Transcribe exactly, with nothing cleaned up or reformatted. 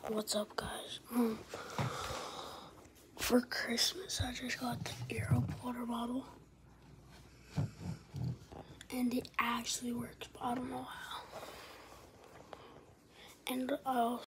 What's up, guys? Um, for Christmas, I just got the Aero water bottle, and it actually works, but I don't know how. And I also